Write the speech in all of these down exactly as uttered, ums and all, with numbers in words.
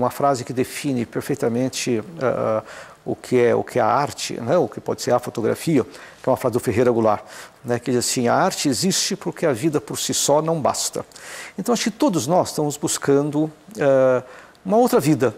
uma frase que define perfeitamente uh, o, que é, o que é a arte, né? O que pode ser a fotografia, que é uma frase do Ferreira Goulart, né? Que diz assim: a arte existe porque a vida por si só não basta. Então acho que todos nós estamos buscando uh, uma outra vida.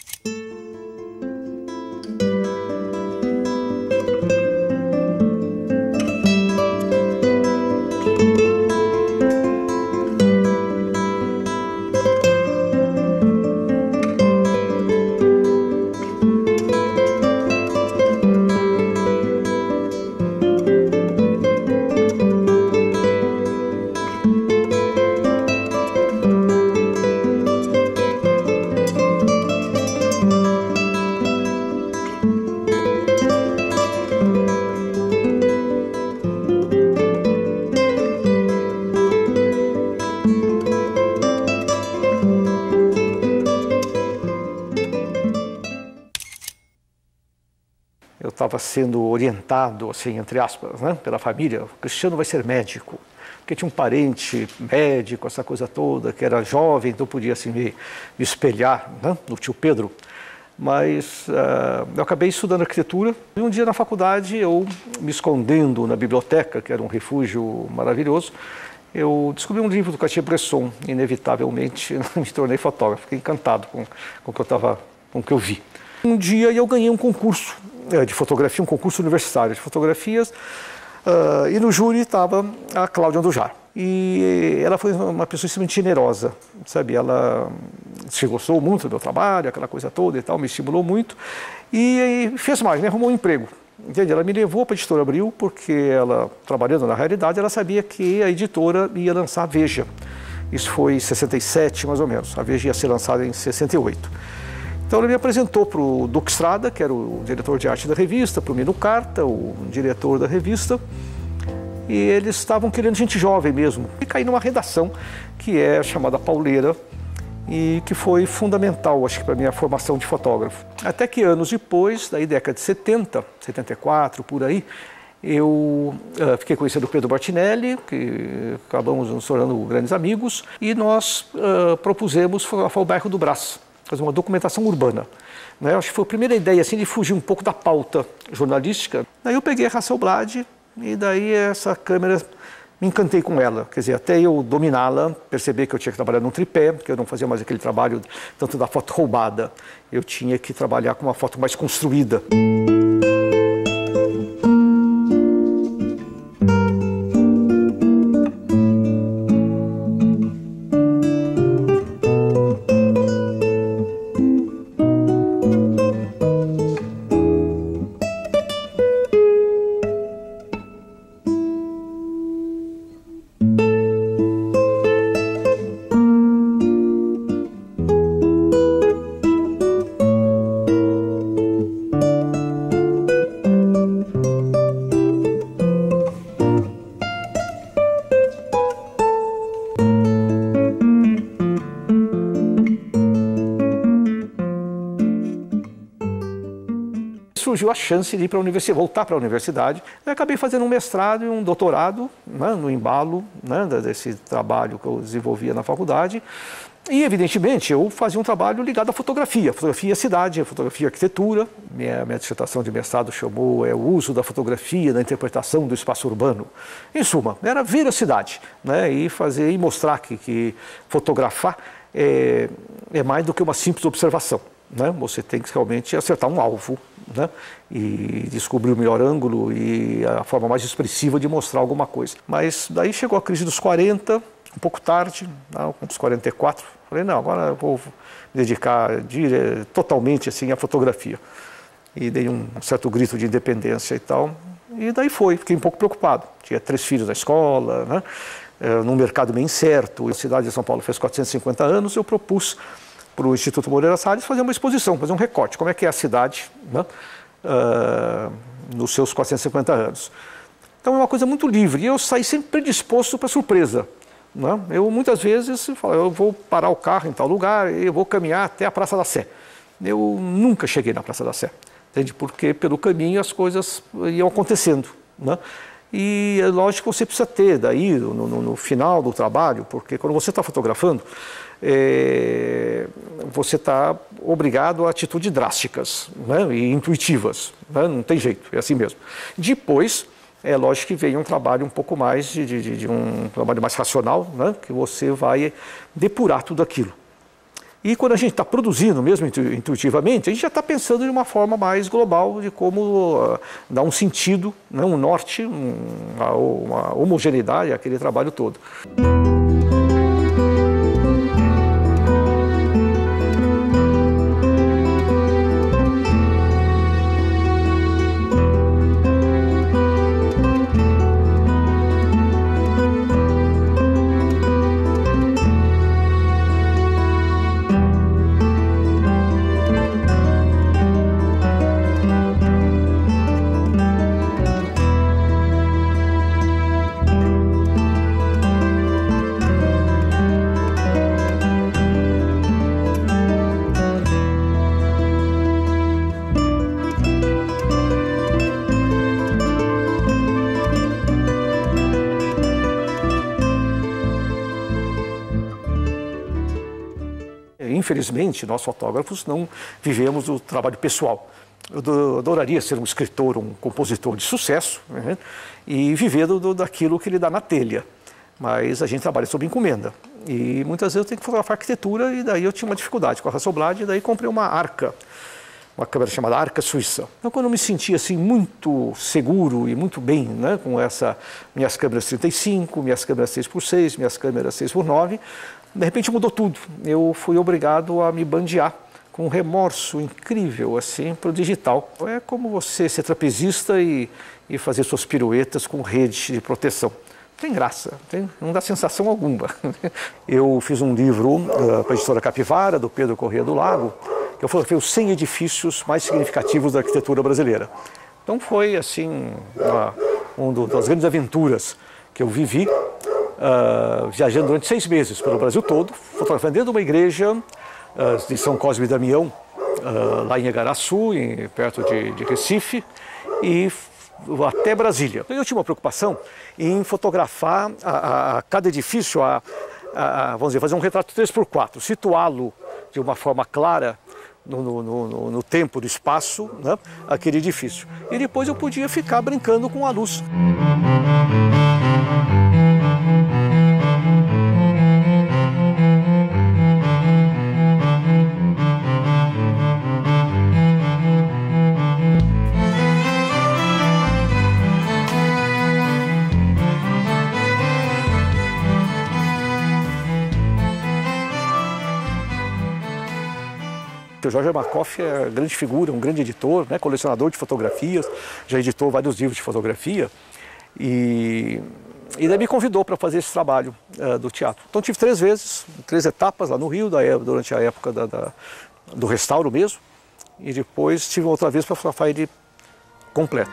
Eu estava sendo orientado, assim, entre aspas, né, pela família. O Cristiano vai ser médico, porque tinha um parente médico, essa coisa toda, que era jovem, então podia assim, me, me espelhar, né, no tio Pedro. Mas uh, eu acabei estudando arquitetura e um dia na faculdade, eu me escondendo na biblioteca, que era um refúgio maravilhoso, eu descobri um livro do Cartier-Bresson, inevitavelmente me tornei fotógrafo, fiquei encantado com, com o que eu tava, com o que eu vi. Um dia eu ganhei um concurso de fotografia, um concurso universitário de fotografias, uh, e no júri estava a Cláudia Andujar. E ela foi uma pessoa extremamente generosa, sabe? Ela se gostou muito do meu trabalho, aquela coisa toda e tal, me estimulou muito, e, e fez mais, me arrumou um emprego. Entende? Ela me levou para a Editora Abril, porque ela, trabalhando na realidade, ela sabia que a editora ia lançar a Veja. Isso foi em sessenta e sete, mais ou menos. A Veja ia ser lançada em sessenta e oito. Então ele me apresentou para o Duque Estrada, que era o diretor de arte da revista, para o Mino Carta, o diretor da revista, e eles estavam querendo gente jovem mesmo. E caí numa redação que é chamada Pauleira, e que foi fundamental, acho que, para a minha formação de fotógrafo. Até que anos depois, daí década de setenta, setenta e quatro, por aí, eu uh, fiquei conhecendo o Pedro Bartinelli, que acabamos nos tornando grandes amigos, e nós uh, propusemos fotografar o bairro do Brás, fazer uma documentação urbana. Né? Acho que foi a primeira ideia assim, de fugir um pouco da pauta jornalística. Daí eu peguei a Hasselblad e daí essa câmera, me encantei com ela. Quer dizer, até eu dominá-la, perceber que eu tinha que trabalhar num tripé, que eu não fazia mais aquele trabalho tanto da foto roubada. Eu tinha que trabalhar com uma foto mais construída. Surgiu a chance de ir para a universidade, voltar para a universidade. Eu acabei fazendo um mestrado e um doutorado, né, no embalo, né, desse trabalho que eu desenvolvia na faculdade. E, evidentemente, eu fazia um trabalho ligado à fotografia, fotografia cidade, fotografia arquitetura. Minha, minha dissertação de mestrado chamou é, o uso da fotografia na interpretação do espaço urbano. Em suma, era ver a cidade, né, e fazer e mostrar que, que fotografar é, é mais do que uma simples observação. Né? Você tem que realmente acertar um alvo, né? E descobrir o melhor ângulo e a forma mais expressiva de mostrar alguma coisa. Mas daí chegou a crise dos quarenta, um pouco tarde, não, com os quarenta e quatro, falei, não, agora eu vou me dedicar dire... totalmente assim, à fotografia. E dei um certo grito de independência e tal, e daí foi, fiquei um pouco preocupado. Tinha três filhos na escola, né? É, num mercado meio incerto. A cidade de São Paulo fez quatrocentos e cinquenta anos, eu propus para o Instituto Moreira Salles fazer uma exposição, fazer um recorte, como é que é a cidade, né, uh, nos seus quatrocentos e cinquenta anos. Então é uma coisa muito livre, e eu saí sempre predisposto para surpresa. Né? Eu muitas vezes falo, eu vou parar o carro em tal lugar, eu vou caminhar até a Praça da Sé. Eu nunca cheguei na Praça da Sé, entende? Porque pelo caminho as coisas iam acontecendo. Né? E é lógico que você precisa ter daí, no, no, no final do trabalho, porque quando você está fotografando, é, você está obrigado a atitudes drásticas, né, e intuitivas, né, não tem jeito, é assim mesmo. Depois, é lógico que vem um trabalho um pouco mais, de, de, de um trabalho mais racional, né, que você vai depurar tudo aquilo. E quando a gente está produzindo mesmo intuitivamente, a gente já está pensando de uma forma mais global de como uh, dar um sentido, né, um norte, um, uma, uma homogeneidade àquele trabalho todo. Infelizmente, nós fotógrafos não vivemos o trabalho pessoal. Eu adoraria ser um escritor, um compositor de sucesso, né, e viver do, do, daquilo que ele dá na telha. Mas a gente trabalha sob encomenda. E muitas vezes eu tenho que fotografar arquitetura e daí eu tinha uma dificuldade com a Hasselblad e daí comprei uma Arca, uma câmera chamada Arca Suíça. Então, quando eu me sentia assim muito seguro e muito bem, né, com essa minhas câmeras trinta e cinco, minhas câmeras seis por seis, minhas câmeras seis por nove, de repente mudou tudo. Eu fui obrigado a me bandear com um remorso incrível assim para o digital. É como você ser trapezista e, e fazer suas piruetas com rede de proteção. Tem graça, tem, não dá sensação alguma. Eu fiz um livro uh, para a editora Capivara, do Pedro Corrêa do Lago, que eu fotografei os cem edifícios mais significativos da arquitetura brasileira. Então foi assim uma, uma das grandes aventuras que eu vivi, uh, viajando durante seis meses pelo Brasil todo, fotografando dentro de uma igreja uh, de São Cosme e Damião, uh, lá em Igaraçu, em, perto de, de Recife, e até Brasília. Eu tinha uma preocupação em fotografar a, a, a cada edifício, a, a, vamos dizer, fazer um retrato três por quatro, situá-lo de uma forma clara no, no, no, no tempo, no espaço, né, aquele edifício. E depois eu podia ficar brincando com a luz. O Jorge Armacoff é uma grande figura, um grande editor, né, colecionador de fotografias, já editou vários livros de fotografia e, e daí me convidou para fazer esse trabalho uh, do teatro. Então tive três vezes, três etapas lá no Rio, da, durante a época da, da, do restauro mesmo, e depois tive outra vez para fotografar ele completo.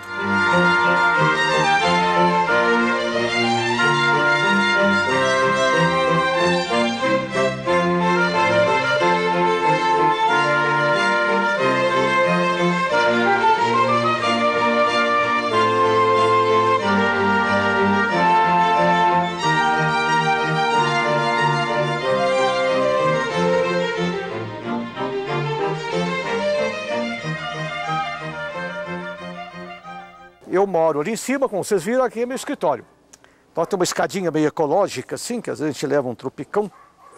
Eu moro ali em cima, como vocês viram, aqui é meu escritório. Então tem uma escadinha meio ecológica, assim, que às vezes a gente leva um tropicão.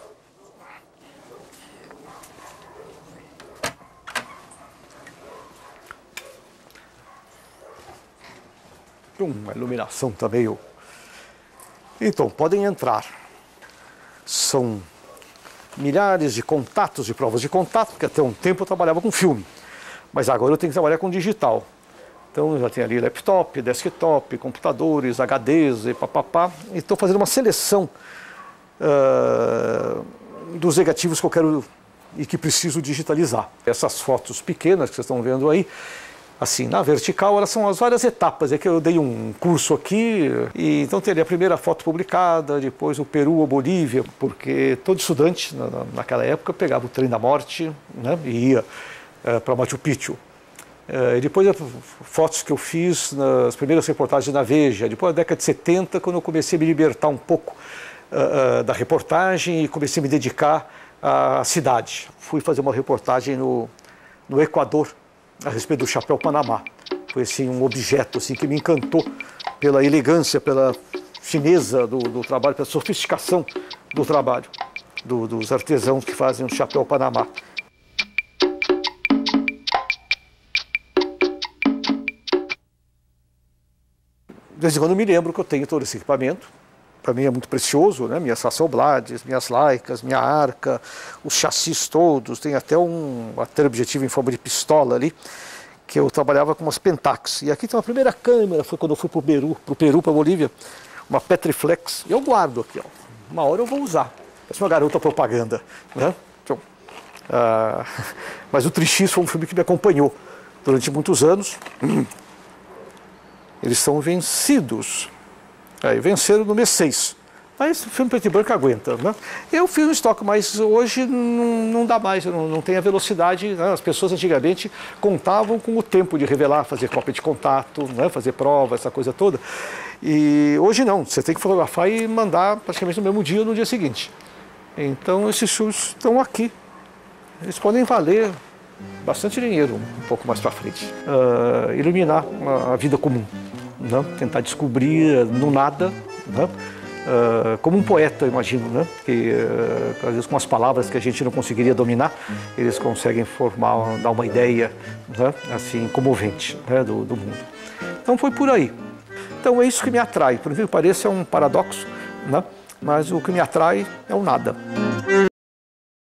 Uma iluminação também. Eu... Então, podem entrar. São milhares de contatos, de provas de contato, porque até um tempo eu trabalhava com filme. Mas agora eu tenho que trabalhar com digital. Então já tem ali laptop, desktop, computadores, H Ds e papapá. E estou fazendo uma seleção uh, dos negativos que eu quero e que preciso digitalizar. Essas fotos pequenas que vocês estão vendo aí, assim, na vertical, elas são as várias etapas. É que eu dei um curso aqui, e então teria a primeira foto publicada, depois o Peru ou Bolívia, porque todo estudante na, naquela época pegava o trem da morte, né, e ia uh, para Machu Picchu. Uh, e depois fotos que eu fiz nas primeiras reportagens na Veja, depois da década de setenta, quando eu comecei a me libertar um pouco uh, uh, da reportagem e comecei a me dedicar à cidade. Fui fazer uma reportagem no, no Equador a respeito do chapéu Panamá. Foi assim, um objeto assim, que me encantou pela elegância, pela fineza do, do trabalho, pela sofisticação do trabalho do, dos artesãos que fazem o chapéu Panamá. De vez em quando eu me lembro que eu tenho todo esse equipamento. Para mim é muito precioso, né? Minhas Hasselblades, minhas Leicas, minha arca, os chassis todos. Tem até um teleobjetivo em forma de pistola ali, que eu trabalhava com umas Pentax. E aqui tem uma primeira câmera, foi quando eu fui para o Peru, para o Peru, para a Bolívia, uma Petriflex. Eu guardo aqui, ó. Uma hora eu vou usar. Essa é uma garota propaganda, né? Então, ah, mas o Trix foi um filme que me acompanhou durante muitos anos. Eles são vencidos. Aí, venceram no mês seis. Mas o filme preto e branco aguenta, né? Eu fiz um estoque, mas hoje não, não dá mais, não, não tem a velocidade, né? As pessoas antigamente contavam com o tempo de revelar, fazer cópia de contato, né? Fazer prova, essa coisa toda. E hoje não, você tem que fotografar e mandar praticamente no mesmo dia ou no dia seguinte. Então esses filmes estão aqui. Eles podem valer bastante dinheiro um pouco mais para frente. Uh, iluminar a, a vida comum, né? Tentar descobrir no nada, né? Uh, como um poeta, eu imagino, né? Que uh, às vezes com as palavras que a gente não conseguiria dominar, eles conseguem formar, dar uma ideia, né? Assim, comovente, né? do, do mundo. Então foi por aí. Então é isso que me atrai. Por incrível que pareça, é um paradoxo, né? Mas o que me atrai é o nada.